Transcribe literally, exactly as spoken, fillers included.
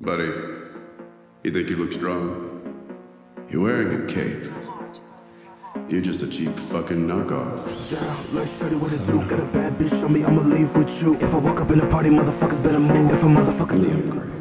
Buddy, you think you look strong? You're wearing a cape. You're just a cheap fucking knockoff. Yeah, let's show you what it do. Got a bad bitch on me, I'ma leave with you. If I walk up in a party, motherfuckers better move. If a motherfucker leave.